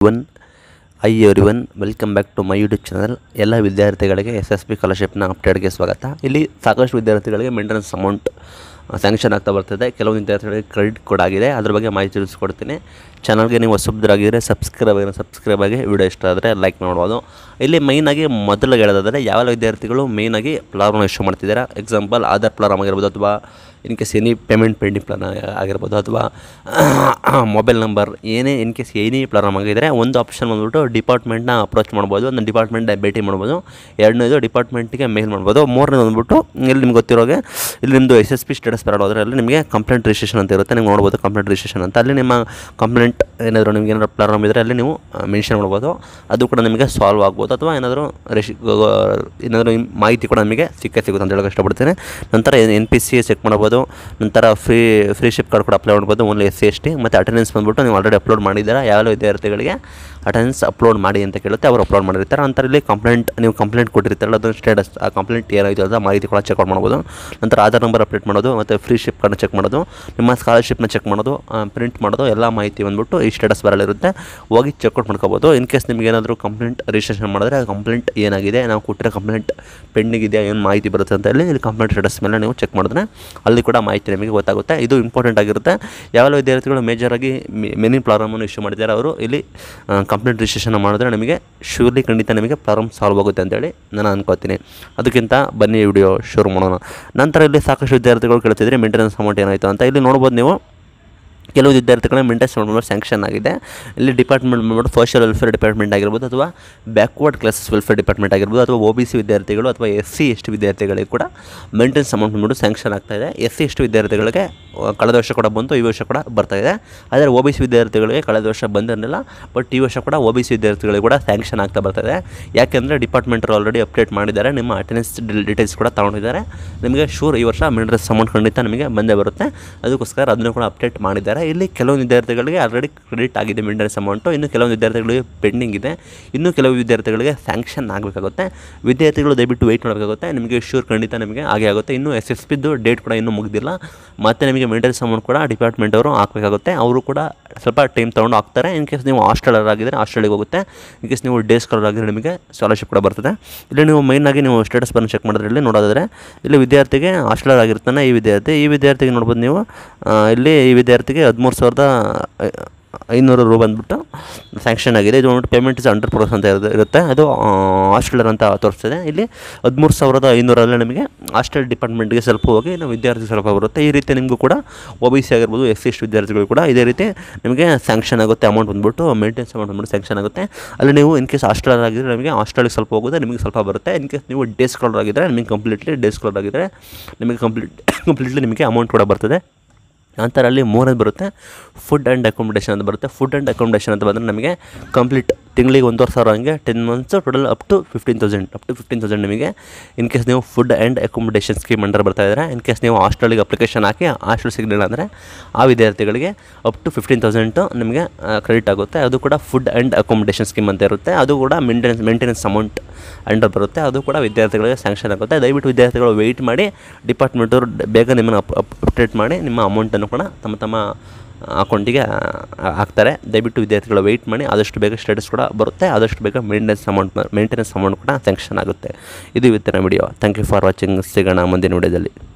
Everyone welcome back to my YouTube channel. ಎಲ್ಲ ವಿದ್ಯಾರ್ಥಿಗಳಿಗೆ SSB ಸ್ಕಾಲರ್ಶಿಪ್ನ ಅಪ್ಡೇಟ್ಗೆ ಸ್ವಾಗತ. ಇಲ್ಲಿ ಸಾಕಷ್ಟು ವಿದ್ಯಾರ್ಥಿಗಳಿಗೆ ಮೇಂಟೆನೆನ್ಸ್ ಅಮೌಂಟ್ ಸ್ಯಾಂಕ್ಷನ್ ಆಗ್ತಾ ಬರ್ತಿದೆ. ಕೆಲವು ವಿದ್ಯಾರ್ಥಿಗಳಿಗೆ ಕ್ರೆಡಿಟ್ ಕೂಡ ಆಗಿದೆ. ಅದ್ರ ಬಗ್ಗೆ ಮಾಹಿತಿ ತಿಳಿಸ್ಕೊಡ್ತೀನಿ. ಚಾನಲ್ಗೆ ನೀವು ಹೊಸಬ್ರಾಗಿದ್ದರೆ ಸಬ್ಸ್ಕ್ರೈಬ್ ಆಗಿ ವಿಡಿಯೋ ಇಷ್ಟ ಆದರೆ ಲೈಕ್ ಮಾಡ್ಬೋದು. ಇಲ್ಲಿ ಮೈನಾಗಿ ಮೊದಲು ಹೇಳೋದಾದರೆ ಯಾವೆಲ್ಲ ವಿದ್ಯಾರ್ಥಿಗಳು ಮೇಯ್ನಾಗಿ ಪ್ಲಾನ್ ಇಶ್ಯೂ ಮಾಡ್ತಿದ್ದಾರೆ, ಎಕ್ಸಾಂಪಲ್ ಆಧಾರ್ ಪ್ಲಾನ್ ಆಗಿರ್ಬೋದು, ಅಥವಾ in case any payment pending plan ಆಗಿರ್ಬೋದು, ಅಥವಾ ಮೊಬೈಲ್ ನಂಬರ್ ಏನೇ ಇನ್ ಕೇಸ್ ಏನೇ ಪ್ರಾಬ್ಲಮ್ ಆಗಿದ್ದರೆ ಒಂದು ಆಪ್ಷನ್ ಬಂದ್ಬಿಟ್ಟು ಡಿಪಾರ್ಟ್ಮೆಂಟ್ನ ಅಪ್ರೋಚ್ ಮಾಡ್ಬೋದು, ಒಂದು ಡಿಪಾರ್ಟ್ಮೆಂಟ್ ಭೇಟಿ ಮಾಡ್ಬೋದು. ಎರಡನೇದು ಡಿಪಾರ್ಟ್ಮೆಂಟಿಗೆ ಮೇಲ್ ಮಾಡ್ಬೋದು. ಮೂರನೇದು ಬಂದ್ಬಿಟ್ಟು ಇಲ್ಲಿ ನಿಮ್ಗೆ ಗೊತ್ತಿರೋಗೆ ಇಲ್ಲಿ ನಿಮ್ಮದು SSB ಸ್ಟೇಟಸ್ ಬರೋದು ಅದರಲ್ಲಿ ನಿಮಗೆ ಕಂಪ್ಲೇಂಟ್ ರಿಜಿಸ್ಟ್ರೇಷನ್ ಅಂತ ಇರುತ್ತೆ. ನೀವು ನೋಡ್ಬೋದು ಕಂಪ್ಲೇಂಟ್ ರಿಜಿಸ್ಟ್ರೇಷನ್ ಅಂತ. ಅಲ್ಲಿ ನಿಮ್ಮ ಕಂಪ್ಲೇಂಟ್ ಏನಾದರೂ ನಿಮ್ಗೆ ಏನಾದರೂ ಪ್ರಾಬ್ಲಮ್ ಇದ್ದರೆ ಅಲ್ಲಿ ನೀವು ಮೆನ್ಷನ್ ಮಾಡ್ಬೋದು. ಅದು ಕೂಡ ನಿಮಗೆ ಸಾಲ್ವ್ ಆಗ್ಬೋದು, ಅಥವಾ ಏನಾದರೂ ಮಾಹಿತಿ ಕೂಡ ನಮಗೆ ಸಿಗುತ್ತೆ ಅಂತ ಹೇಳೋಕ್ಕೆ ಇಷ್ಟಪಡ್ತೇನೆ. ನಂತರ NPC ಚೆಕ್ ಮಾಡ್ಬೋದು. ನಂತರ ಫ್ರೀ ಶಿಪ್ ಕಾರ್ಡ್ ಕೂಡ ಅಪ್ಲೈ ಮಾಡ್ಬೋದು, ಓನ್ಲಿ SC ST. ಮತ್ತು ಅಟೆಂಡೆನ್ಸ್ ಬಂದ್ಬಿಟ್ಟು ನೀವು ಆಲ್ರೆಡಿ ಅಪ್ಲೋಡ್ ಮಾಡಿದ್ದೀರಾ. ಯಾವ ವಿದ್ಯಾರ್ಥಿಗಳಿಗೆ ಅಟೆಂಡೆನ್ಸ್ ಅಪ್ಲೋಡ್ ಮಾಡಿ ಅಂತ ಕೇಳುತ್ತೆ, ಅವರು ಅಪ್ಲೋಡ್ ಮಾಡಿರ್ತಾರೆ. ನಂತರ ಇಲ್ಲಿ ನೀವು ಕಂಪ್ಲೇಂಟ್ ಕೊಟ್ಟಿರ್ತಾರಲ್ಲ ಅದನ್ನು ಸ್ಟೇಟಸ್, ಆ ಕಂಪ್ಲೇಂಟ್ ಏನಾಯಿತು ಅಂತ ಮಾಹಿತಿ ಕೂಡ ಚೆಕ್ಔಟ್ ಮಾಡ್ಬೋದು. ನಂತರ ಆಧಾರ್ ನಂಬರ್ ಅಪ್ಡೇಟ್ ಮಾಡೋದು, ಮತ್ತು ಫ್ರೀ ಶಿಪ್ ಕಾರ್ಡ್ನ ಚೆಕ್ ಮಾಡೋದು, ನಿಮ್ಮ ಸ್ಕಾಲರ್ಶಿಪ್ನ ಚೆಕ್ ಮಾಡೋದು, ಪ್ರಿಂಟ್ ಮಾಡೋದು, ಎಲ್ಲ ಮಾಹಿತಿ ಬಂದ್ಬಿಟ್ಟು ಈ ಸ್ಟೇಟಸ್ ಬರಲಿರುತ್ತೆ. ಹೋಗಿ ಚೆಕ್ಔಟ್ ಮಾಡ್ಕೋಬೋದು. ಇನ್ ಕೇಸ್ ನಿಮಗೆ ಏನಾದರೂ ಕಂಪ್ಲೇಂಟ್ ರಿಜಿಸ್ಟ್ರೇಷನ್ ಮಾಡಿದ್ರೆ ಆ ಕಂಪ್ಲೇಂಟ್ ಏನಾಗಿದೆ, ನಾವು ಕೊಟ್ಟಿರೋ ಕಂಪ್ಲೇಂಟ್ ಪೆಂಡಿಂಗ್ ಇದೆಯಾ, ಏನು ಮಾಹಿತಿ ಬರುತ್ತೆ ಅಂತ ಹೇಳಿ ಇಲ್ಲಿ ಕಂಪ್ಲೇಂಟ್ ಸ್ಟೇಟಸ್ ಮೇಲೆ ನೀವು ಚೆಕ್ ಮಾಡಿದ್ರೆ ಅಲ್ಲಿ ಕೂಡ ಮಾಹಿತಿ ನಿಮಗೆ ಗೊತ್ತಾಗುತ್ತೆ. ಇದು ಇಂಪಾರ್ಟೆಂಟ್ ಆಗಿರುತ್ತೆ. ಯಾವೆಲ್ಲ ವಿದ್ಯಾರ್ಥಿಗಳು ಮೇಜರಾಗಿ ಮೆನಿ ಪ್ರಾಬ್ಲಮನ್ನು ಇಶ್ಯೂ ಮಾಡಿದ್ದಾರೆ ಅವರು ಇಲ್ಲಿ ಕಂಪ್ಲೇಂಟ್ ರಿಜಿಸ್ಟ್ರೇಷನ್ ಮಾಡಿದ್ರೆ ನಿಮಗೆ ಶ್ಯೂರ್ಲಿ ಖಂಡಿತ ನಿಮಗೆ ಪ್ರಾಬ್ಲಮ್ ಸಾಲ್ವ್ ಆಗುತ್ತೆ ಅಂತೇಳಿ ನಾನು ಅನ್ಕೋತೀನಿ. ಅದಕ್ಕಿಂತ ಬನ್ನಿ ವಿಡಿಯೋ ಶುರು ಮಾಡೋಣ. ನಂತರ ಇಲ್ಲಿ ಸಾಕಷ್ಟು ವಿದ್ಯಾರ್ಥಿಗಳು ಕೇಳ್ತಿದ್ರೆ ಮೇಂಟೆನೆನ್ಸ್ ಅಮೌಂಟ್ ಏನಾಯಿತು ಅಂತ. ಇಲ್ಲಿ ನೋಡ್ಬೋದು ನೀವು ಕೆಲವು ವಿದ್ಯಾರ್ಥಿಗಳ ಮೇಂಟೆನೆನ್ಸ್ ಅಮೌಂಟ್ ಸ್ಯಾಂಕ್ಷನ್ ಆಗಿದೆ. ಇಲ್ಲಿ ಡಿಪಾರ್ಟ್ಮೆಂಟ್ ಬಂದ್ಬಿಟ್ಟು ಸೋಷಿಯಲ್ ವೆಲ್ಫೇರ್ ಡಿಪಾರ್ಟ್ಮೆಂಟ್ ಆಗಿರ್ಬೋದು, ಅಥವಾ ಬ್ಯಾಕ್ವರ್ಡ್ ಕ್ಲಾಸಸ್ ವೆಲ್ಫೇರ್ ಡಿಪಾರ್ಟ್ಮೆಂಟ್ ಆಗಿರ್ಬೋದು, ಅಥವಾ OBC ವಿದ್ಯಾರ್ಥಿಗಳು ಅಥವಾ SC ST ವಿದ್ಯಾರ್ಥಿಗಳಿಗೆ ಕೂಡ ಮೇಂಟೆನೆನ್ಸ್ ಅಮೌಂಟ್ ಬಂದ್ಬಿಟ್ಟು ಸ್ಯಾಂಕ್ಷನ್ ಆಗ್ತಾಯಿದೆ. SC ST ವಿದ್ಯಾರ್ಥಿಗಳಿಗೆ ಕಳೆದ ವರ್ಷ ಕೂಡ ಬಂತು, ಈ ವರ್ಷ ಕೂಡ ಬರ್ತಾಯಿದೆ. ಆದರೆ OBC ವಿದ್ಯಾರ್ಥಿಗಳಿಗೆ ಕಳೆದ ವರ್ಷ ಬಂದಿರಲಿಲ್ಲ, ಬಟ್ ಈ ವರ್ಷ ಕೂಡ OBC ವಿದ್ಯಾರ್ಥಿಗಳಿಗೆ ಕೂಡ ಸ್ಯಾಂಕ್ಷನ್ ಆಗ್ತಾ ಬರ್ತಾಯಿದೆ. ಯಾಕೆಂದರೆ ಡಿಪಾರ್ಟ್ಮೆಂಟರು ಆಲ್ರೆಡಿ ಅಪ್ಡೇಟ್ ಮಾಡಿದ್ದಾರೆ, ನಿಮ್ಮ ಅಟೆಂಡೆನ್ಸ್ ಡೀಟೇಲ್ಸ್ ಕೂಡ ತೊಗೊಂಡಿದ್ದಾರೆ. ನಿಮಗೆ ಶೂರ್ ಈ ವರ್ಷ ಮೇಂಟೆನೆನ್ಸ್ ಅಮೌಂಟ್ ಖಂಡಿತ ನಿಮಗೆ ಬಂದೇ ಬರುತ್ತೆ. ಅದಕ್ಕೋಸ್ಕರ ಅದನ್ನು ಕೂಡ ಅಪ್ಡೇಟ್ ಮಾಡಿದ್ದಾರೆ. ಇಲ್ಲಿ ಕೆಲವು ವಿದ್ಯಾರ್ಥಿಗಳಿಗೆ ಆಲ್ರೆಡಿ ಕ್ರೆಡಿಟ್ ಆಗಿದೆ ಮೇಂಟೆನೆನ್ಸ್ ಅಮೌಂಟು, ಇನ್ನು ಕೆಲವು ವಿದ್ಯಾರ್ಥಿಗಳಿಗೆ ಪೆಂಡಿಂಗ್ ಇದೆ, ಇನ್ನು ಕೆಲವು ವಿದ್ಯಾರ್ಥಿಗಳಿಗೆ ಸ್ಯಾಂಕ್ಷನ್ ಆಗಬೇಕಾಗುತ್ತೆ. ವಿದ್ಯಾರ್ಥಿಗಳು ದಯವಿಟ್ಟು ವೆಯ್ಟ್ ಮಾಡಬೇಕಾಗುತ್ತೆ. ನಿಮಗೆ ಶೂರ್ ಖಂಡಿತ ನಿಮಗೆ ಆಗೇ ಆಗುತ್ತೆ. ಇನ್ನೂ SSBದು ಡೇಟ್ ಕೂಡ ಇನ್ನೂ ಮುಗಿದಿಲ್ಲ. ಮತ್ತು ನಿಮಗೆ ಮೇಂಟೆನೆನ್ಸ್ ಅಮೌಂಟ್ ಕೂಡ ಡಿಪಾರ್ಟ್ಮೆಂಟ್ ಅವರು ಹಾಕಬೇಕಾಗುತ್ತೆ. ಅವರು ಕೂಡ ಸ್ವಲ್ಪ ಟೈಮ್ ತೊಗೊಂಡು ಹಾಕ್ತಾರೆ. ಇನ್ ಕೇಸ್ ನೀವು ಹಾಸ್ಟೆಲರ್ ಆಗಿದ್ದರೆ ಹಾಸ್ಟೆಲಿಗೆ ಹೋಗುತ್ತೆ. ಇನ್ ಕೇಸ್ ನೀವು ಡೇ ಸ್ಕಾಲರ್ ಆಗಿದ್ದರೆ ನಿಮಗೆ ಸ್ಕಾಲರ್ಶಿಪ್ ಕೂಡ ಬರ್ತದೆ. ಇಲ್ಲಿ ನೀವು ಮೈನಾಗಿ ನೀವು ಸ್ಟೇಟಸ್ ಬಂದು ಚೆಕ್ ಮಾಡಿದ್ರೆ ಇಲ್ಲಿ ನೋಡೋದಾದರೆ ಇಲ್ಲಿ ವಿದ್ಯಾರ್ಥಿಗೆ ಹಾಸ್ಟೆಲರ್ ಆಗಿರ್ತಾನೆ ಈ ವಿದ್ಯಾರ್ಥಿಗೆ ನೋಡ್ಬೋದು ನೀವು. ಇಲ್ಲಿ ಈ ವಿದ್ಯಾರ್ಥಿಗೆ 13,500 ರೂಪಾಯಿ ಬಂದುಬಿಟ್ಟು ಸ್ಯಾಂಕ್ಷನ್ ಆಗಿದೆ. ಇದು ಬಂದ್ಬಿಟ್ಟು ಪೇಮೆಂಟ್ ಇಸ್ 100% ಅಂತ ಇರುತ್ತೆ. ಅದು ಹಾಸ್ಟೆಲರ್ ಅಂತ ತೋರಿಸ್ತದೆ. ಇಲ್ಲಿ 13,500 ನಿಮಗೆ ಹಾಸ್ಟೆಲ್ ಡಿಪಾರ್ಟ್ಮೆಂಟ್ಗೆ ಸ್ವಲ್ಪ ಹೋಗಿ ನಾವು ವಿದ್ಯಾರ್ಥಿ ಸ್ವಲ್ಪ ಬರುತ್ತೆ. ಈ ರೀತಿ ನಿಮಗೂ ಕೂಡ OBC ಆಗಿರ್ಬೋದು, SC ST ವಿದ್ಯಾರ್ಥಿಗಳು ಕೂಡ ಇದೇ ರೀತಿ ನಿಮಗೆ ಸ್ಯಾಂಕ್ಷನ್ ಆಗುತ್ತೆ. ಅಮೌಂಟ್ ಬಂದುಬಿಟ್ಟು ಮೇಂಟೆನೆನ್ಸ್ ಅಮೌಂಟ್ ಬಂದುಬಿಟ್ಟು ಸ್ಯಾಂಕ್ಷನ್ ಆಗುತ್ತೆ. ಅಲ್ಲಿ ನೀವು ಇನ್ ಕೇಸ್ ಹಾಸ್ಟೆಲರ್ ಆಗಿದ್ದರೆ ನಿಮಗೆ ಹಾಸ್ಟೆಲ್ಗೆ ಸ್ವಲ್ಪ ಹೋಗುತ್ತೆ, ನಿಮಗೆ ಸ್ವಲ್ಪ ಬರುತ್ತೆ. ಇನ್ ಕೇಸ್ ನೀವು ಡೇ ಸ್ಕಾಲರ್ ಆಗಿದ್ದರೆ ನಿಮಗೆ ಡೇ ಸ್ಕಾಲರ್ ಆಗಿದ್ದರೆ ನಿಮಗೆ ಕಂಪ್ಲೀಟ್ಲಿ ನಿಮಗೆ ಅಮೌಂಟ್ ಕೂಡ ಬರ್ತದೆ. ನಂತರ ಅಲ್ಲಿ ಮೂರನೇದು ಬರುತ್ತೆ ಫುಡ್ ಆ್ಯಂಡ್ ಅಕೊಮಡೇಷನ್ ಅಂತ ಬರುತ್ತೆ. ಫುಡ್ ಆ್ಯಂಡ್ ಅಕೊಮಡೇಷನ್ ಅಂತ ಬಂದರೆ ನಮಗೆ ಕಂಪ್ಲೀಟ್ ತಿಂಗಳಿಗೆ 1,500 ಹಂಗೆ 10 ಮಂತ್ಸು ಟೋಟಲ್ ಅಪ್ ಟು 15,000 ನಿಮಗೆ ಇನ್ ಕೇಸ್ ನೀವು food and accommodation scheme under ಬರ್ತಾಯಿದ್ರೆ. ಇನ್ ಕೇಸ್ ನೀವು ಹಾಸ್ಟೆಲಿಗೆ ಅಪ್ಲಿಕೇಶನ್ ಹಾಕಿ ಹಾಸ್ಟೆಲ್ ಸಿಗಲಿಲ್ಲ ಅಂದರೆ ಆ ವಿದ್ಯಾರ್ಥಿಗಳಿಗೆ ಅಪ್ ಟು 15,000 ನಿಮಗೆ ಕ್ರೆಡಿಟ್ ಆಗುತ್ತೆ. ಅದು ಕೂಡ ಫುಡ್ ಆ್ಯಂಡ್ ಅಕೊಮಡೇಷನ್ ಸ್ಕೀಮ್ ಅಂತ ಇರುತ್ತೆ. ಅದು ಕೂಡ ಮೇಂಟೆನೆನ್ಸ್ ಅಮೌಂಟ್ ಅಂಡರ್ ಬರುತ್ತೆ. ಅದು ಕೂಡ ವಿದ್ಯಾರ್ಥಿಗಳಿಗೆ ಸ್ಯಾಂಕ್ಷನ್ ಆಗುತ್ತೆ. ದಯವಿಟ್ಟು ವಿದ್ಯಾರ್ಥಿಗಳು ವೆಯ್ಟ್ ಮಾಡಿ, ಡಿಪಾರ್ಟ್ಮೆಂಟವರು ಬೇಗ ನಿಮ್ಮನ್ನು ಅಪ್ಡೇಟ್ ಮಾಡಿ ನಿಮ್ಮ ಅಮೌಂಟನ್ನು ಕೂಡ ತಮ್ಮ ಅಕೌಂಟಿಗೆ ಹಾಕ್ತಾರೆ. ದಯವಿಟ್ಟು ವಿದ್ಯಾರ್ಥಿಗಳು ವೆಯ್ಟ್ ಮಾಡಿ, ಆದಷ್ಟು ಬೇಗ ಸ್ಟೇಟಸ್ ಕೂಡ ಬರುತ್ತೆ, ಆದಷ್ಟು ಬೇಗ ಮೇಂಟೆನೆನ್ಸ್ ಅಮೌಂಟ್ ಕೂಡ ಸ್ಯಾಂಕ್ಷನ್ ಆಗುತ್ತೆ. ಇದು ಇವತ್ತಿನ video. Thank you for watching. ಸಿಗೋಣ ಮುಂದಿನ ವಿಡಿಯೋದಲ್ಲಿ.